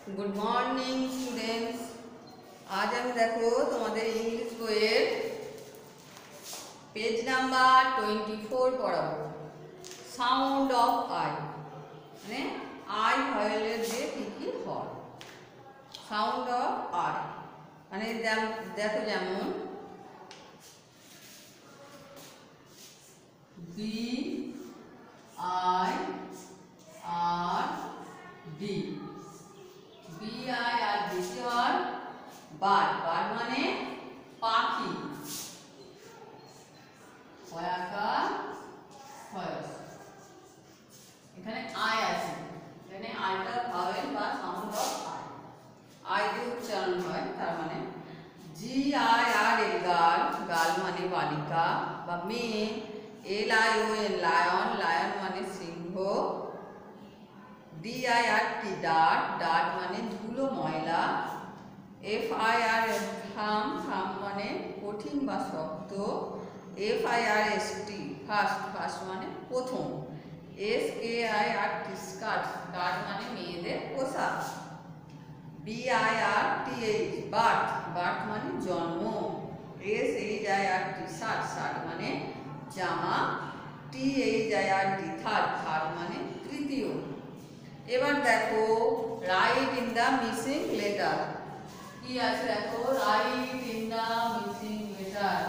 Good morning students. आज हम देखो तुम्हारे इंग्लिश বইয়ের पेज नम्बर 24 পড়াবো। সাউন্ড অফ আই মানে আই ভয়েলের যে কি হয়। সাউন্ড অফ আই মানে দেখো যেমন B I R D BIRD और বার্ড বার্ড মানে পাখি। এখানে আই আছে, এখানে আইটা ভাওয়েল বা সাউন্ড অফ আই, আই দিয়ে উচ্চারণ হয়। তার মানে GIRL গার্ল, গার্ল মানে বালিকা বা মেয়ে। LION লায়ন, লায়ন মানে সিংহ। DIRT ডাট, ডাট মানে ধুলো ময়লা। FIRS থাম, থাম মানে কঠিন বা শক্ত। FIRST ফার্স্ট, ফার্স্ট মানে প্রথম। SKIRT স্কার্ট, স্কার্ট মানে মেয়েদের পোশাক। BIRTH বার্থ, বার্থ মানে জন্ম। SHIRT শার্ট, শার্ট মানে জামা। THIRD থার্ড, থার্ড মানে তৃতীয়। এবার দেখো write in the missing letter কি আছে, দেখো write in the missing letter.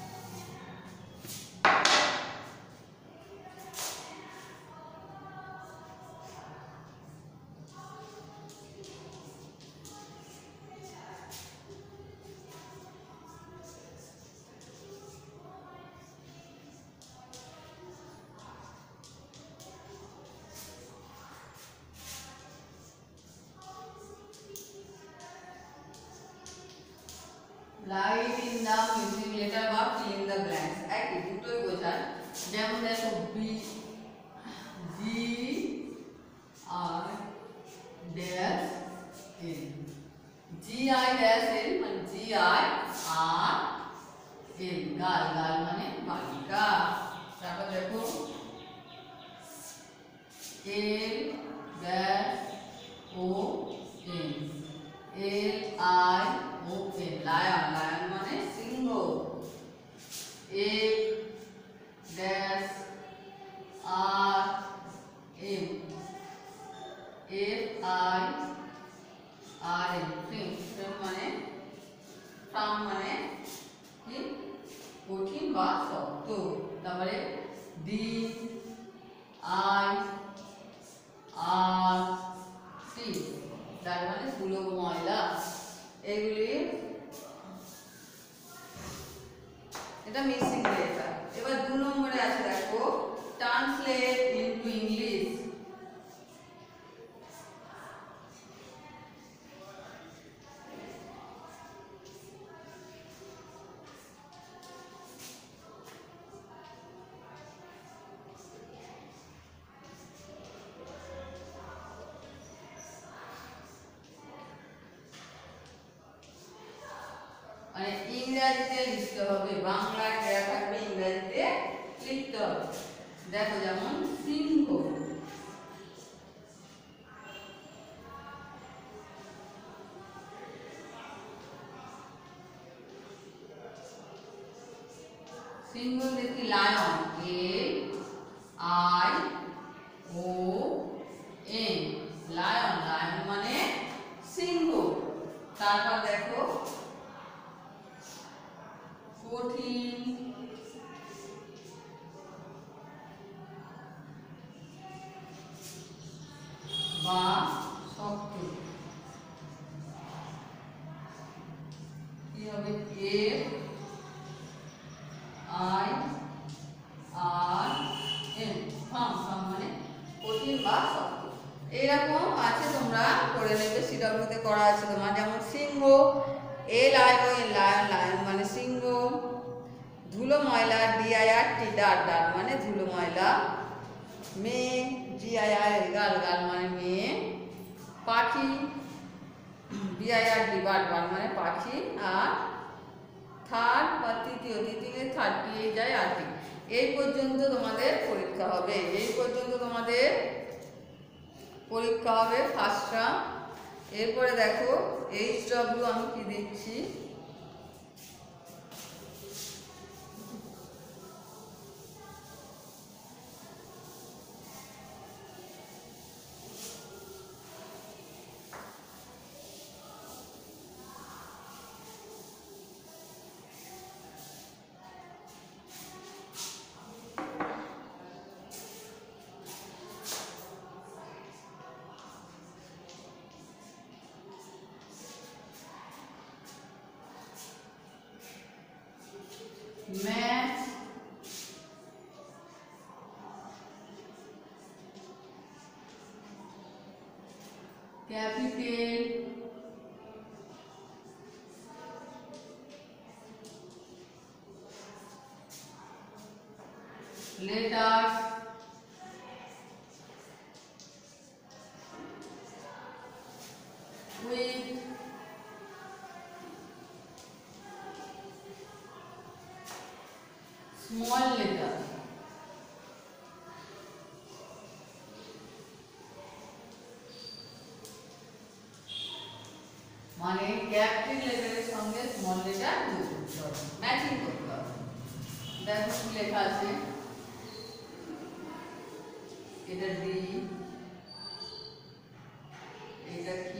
Write in the missing letter বা ফিল ইন দা ব্ল্যাঙ্কস একই, দুটোই বোঝায়। যেমন দেখো B G R dash L, GI dash L মানে GI R L girl, girl মানে বালিকা। তারপর দেখো L dash O L, LION lion, lion মানে সিংহ। FIRM ফ্রেম, ফ্রেম মানে ফ্রাম মানে কি কঠিন বা শক্ত। তারপরে DIRT তার মানে ধুলো ময়লা। এগুলি এটা মিসিং লেটার। এবার 2 নম্বরে আছে দেখো ট্রান্সলেট ইনটু ইংলিশ। মানে ইংরেজিতে লিখতে হবে, বাংলায় দেয়া থাকবে ইংরেজিতে লিখতে হবে। দেখো যেমন সিংহ, সিংহ দেখি লায়ন, LION লায়ন, লায়ন মানে সিংহ। তারপর দেখো কঠিন বা শক্ত কি হবে, FIRM ফার্ম, ফার্ম মানে কঠিন বা শক্ত। এইরকম আছে, তোমরা করে নেবে, সিডব্লিউতে করা আছে তোমার। যেমন সিংহ LION লায়ন, লায়ন মানে সিংহ। ধুলো ময়লা DIRT ডাট, ডাট মানে ধুলো ময়লা। মেয়ে GIRL গার্ল, গার্ল মানে মেয়ে। পাখি BIRD বার্ড, বার্ড মানে পাখি। আর থার্ড বা তৃতীয়, তৃতীয় থার্ড THIRT। এই পর্যন্ত তোমাদের পরীক্ষা হবে, এই পর্যন্ত তোমাদের পরীক্ষা হবে ফার্স্ট টার্ম। এরপরে দেখো HW আমি কি দিচ্ছি, math capital letters with small letter, মানে ক্যাপিটাল লেটারের সঙ্গে স্মল লেটার যোগ করতে হবে, ম্যাচিং করতে হবে। দেখো কি লেখা আছে, এটা D, এটা Q,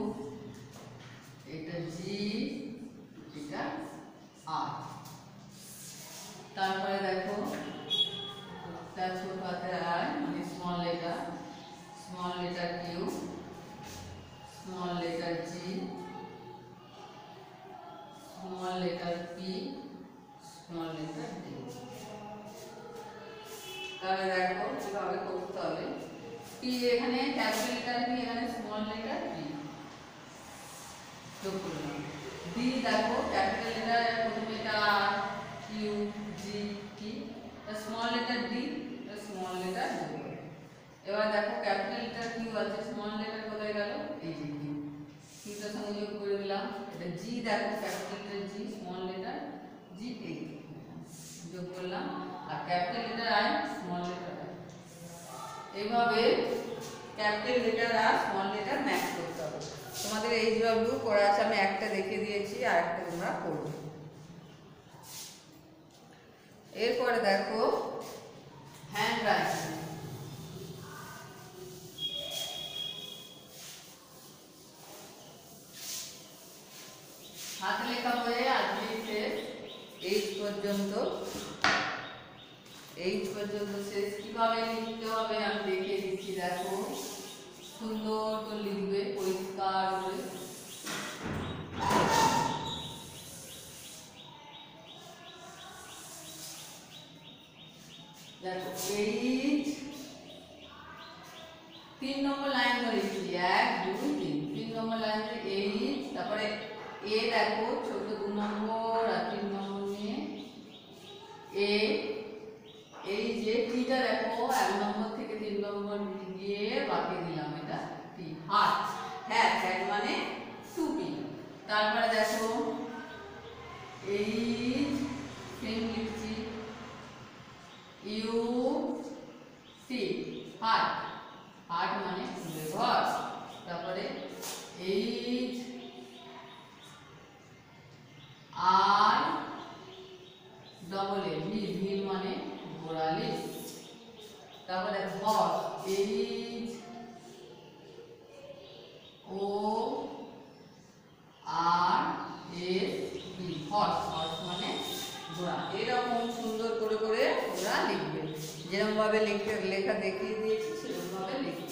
এটা G, এটা R। তারপরে দেখো তার ছোট হাতের R মানে small letter Q, small letter G, small letter P, small letter D। তাহলে দেখো কিভাবে করতে হবে, P এখানে ক্যাপিটাল লেটার P, এখানে স্মল লেটার P যোগ করলাম। D দেখো ক্যাপিটাল লেটার প্রথমে এটা R, Q, G, T, small letter D, small letter যোগ করলাম। এবার দেখো ক্যাপিটাল লেটার Q আছে, স্মল লেটার কোথায় গেল, এই যে Q, Qটার সঙ্গে যোগ করে দিলাম। এটা G দেখো capital letter G, small letter G, এই যোগ করলাম। আর capital letter I, small letter I। এইভাবে ক্যাপিটাল লেটার আর স্মল লেটার ম্যাচ করতে হবে। তোমাদের HW করা আছে, আমি একটা দেখিয়ে দিয়েছি, আর একটা তোমরা করবে। এরপরে দেখো হ্যান্ড রাইটিং, হাতে লেখা হয়ে আজকে H পর্যন্ত শেষ। কিভাবে লিখতে হবে আমি দেখিয়ে দিচ্ছি, দেখো সুন্দর করে লিখবে, পরিষ্কার করে। দেখো H 3 নম্বর লাইন ধরে লিখছি, 1 2 3, 3 নম্বর লাইন ধরে H, তারপরে A দেখো ছোট 2 নম্বর আর 3 নম্বর নিয়ে A, এই যে টিটা দেখো 1 নম্বর থেকে 3 নম্বর গিয়ে বাকি দিলাম, এটা টি, হাত, হ্যাট মানে টুপি। তারপরে দেখো H সেম লিখছি, ইউ টি, হাট মানে ঘর। তারপরে H আর ডবল এ, ভিল মানে গোড়ালি। তারপরে horse, H O R S E, horse মানে ঘোড়া। এরকম সুন্দর করে করে তোমরা লিখবে, যেরকম ভাবে লেখা দেখিয়ে দিয়েছি সেরকম ভাবে লিখবে।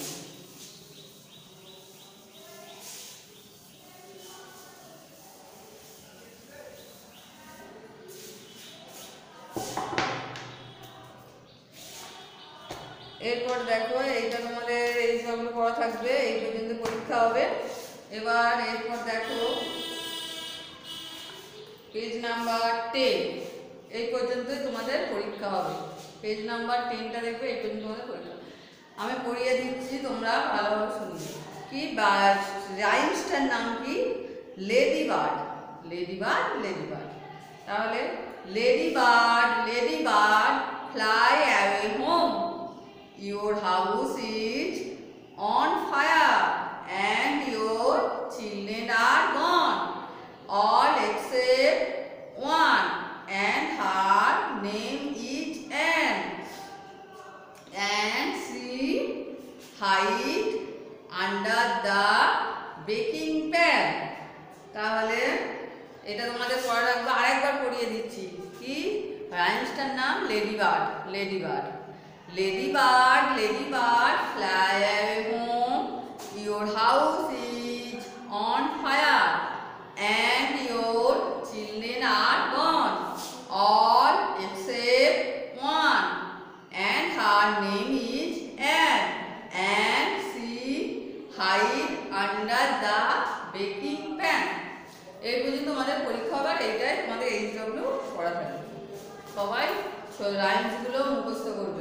এরপর দেখো এইটা তোমাদের এই সবগুলো পড়া থাকবে, এই পর্যন্ত পরীক্ষা হবে। এবার এরপর দেখো পেজ নাম্বার 10, এই পর্যন্তই তোমাদের পরীক্ষা হবে। পেজ নাম্বার 10টা দেখবে, এই পর্যন্ত তোমাদের পরীক্ষা। আমি পড়িয়ে দিচ্ছি, তোমরা ভালোভাবে শুনবে। কি রাইমসটার নাম কি, লেডি বার্ড। তাহলে lady bird fly away home, your house is on fire and your children are gone. All except one, and her name is Anne. And she hid under the baking pan. তাহলে এটা তোমাদের পড়া রাখবো, আরেকবার পড়িয়ে দিচ্ছি। কি রাইমসটার নাম? Lady bird. Lady bird, lady bird, lady bird, fly away home, your house is on fire and your children are gone, all except one, and her name is Anne, and she hid under the baking pan. এই পর্যন্ত তোমাদের পরীক্ষা হবে, এইটাই তোমাদের HW পড়া থাকবে। সবাই রাইমসগুলো মুখস্থ করবে।